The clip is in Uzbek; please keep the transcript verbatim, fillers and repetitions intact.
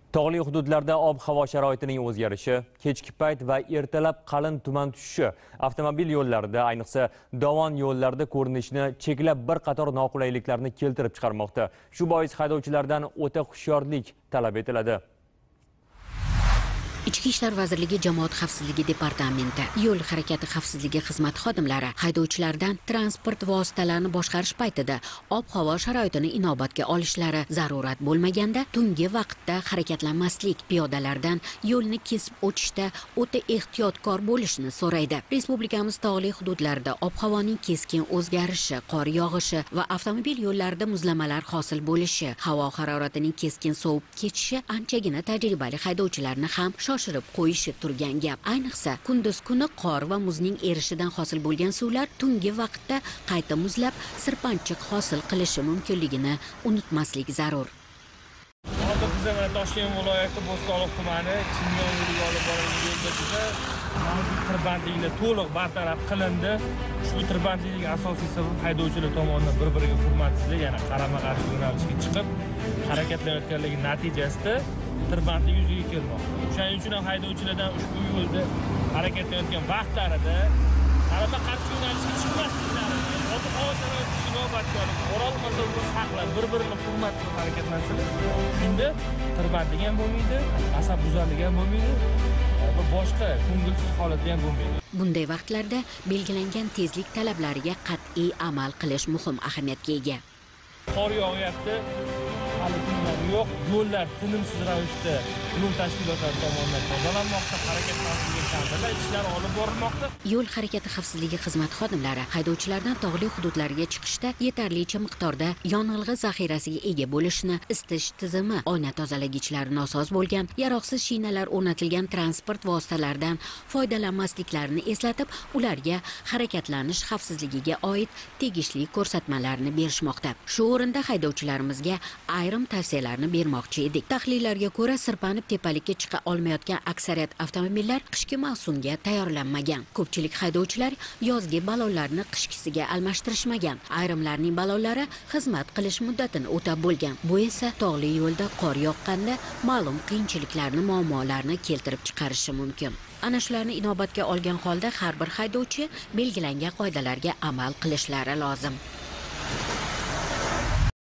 Tog'li hududlarda ob-havo sharoitining o'zgarishi, kechki payt va ertalab qalin tuman tushishi avtomobil yo'llarida, ayniqsa dovon yo'llarida ko'rinishni cheklab bir qator noqulayliklarni keltirib chiqarmoqda. Shu bois haydovchilardan o'ta hushyorlik talab etiladi. Ichki ishlar vazirligi Jamoat xavfsizligi departamenti yo'l harakati xavfsizligi xizmati xodimlari haydovchilardan transport vositalarini boshqarish paytida ob-havo sharoitini inobatga olishlari, zarurat bo'lmaganda tungi vaqtda harakatlanmaslik, piyodalardan yo'lni kesib o'tishda o'ta ehtiyotkor bo'lishni so'raydi. Respublikamiz tog'li hududlarida ob-havoning keskin o'zgarishi, qor yog'ishi va avtomobil yo'llarida muzlamalar hosil bo'lishi, havo haroratining keskin sovib ketishi anchagina tajribali haydovchilarni ham shoshirib qo'yishi turgan gap. Ayniqsa kunduz kuni qor va muzning erishidan hosil bo'lgan suvlar tungi vaqtda qayta muzlab, sirpanchiq hosil qilishi mumkinligini unutmaslik zarur. Hozir biz mana Toshkent viloyati Bo'stonliq tumani Chimyon yo'liga olib borilgan yo'lda mavjud tirbandliklar to'liq bartaraf qilindi. Ushbu tirbandlikning asosiy sababi haydovchilar tomonidan bir-biriga hurmatsizlik, yana qarama-qarshi yo'nalishga chiqib harakatlanayotganligi natijasida tirbandlik yuzaga kelmoqda. Shuning uchun ham haydovchilardan ushbu yo'lda harakatlanayotgan vaqtlarida qarama-qarshi yo'nalishga chiqmasliklari, ob-havo sharoitini inobatga olib, moral masofalarni saqlab, bir-birini hurmat qilib harakatlansalar, shunda tirbandlik ham bo'lmaydi, asabbuzarlik ham bo'lmaydi va boshqa ko'ngilsiz holat ham bo'lmaydi. Bunday vaqtlarda belgilangan tezlik talablariga qat'iy amal qilish muhim ahamiyatga ega. Qor yog'yapti, hali kunlar yo'q, yo'llar tinimsiz ravishda yo'l tashkilotlari tomonidan tozalanmoqda, harakat xavfsizligi ta'minlash ishlari olib borilmoqda. Yo'l harakati xavfsizligi xizmati xodimlari haydovchilardan tog'li hududlarga chiqishda yetarlicha miqdorda yonilg'i zaxirasiga ega bo'lishni, isitish tizimi, oyna tozalagichlari nosoz bo'lgan, yaroqsiz shinalar o'rnatilgan transport vositalaridan foydalanmasliklarini eslatib, ularga harakatlanish xavfsizligiga oid tegishli ko'rsatmalarni berishmoqda. Shu o'rinda haydovchilarimizga ayrim tavsiyalarni bermoqchi edik. Tahlillarga ko'ra, sirpanib tepalikka chiqa olmayotgan aksariyat avtomobillar qishki mavsumga tayyorlanmagan. Ko'pchilik haydovchilar yozgi ballonlarni qishkisiga almashtirishmagan. Ayrimlarning ballonlari xizmat qilish muddatini o'tab bo'lgan. Bu esa tog'li yo'lda qor yoqqanda ma'lum qiyinchiliklarni, muammolarni keltirib chiqarishi mumkin. Ana shularni inobatga olgan holda har bir haydovchi belgilangan qoidalarga amal qilishlari lozim.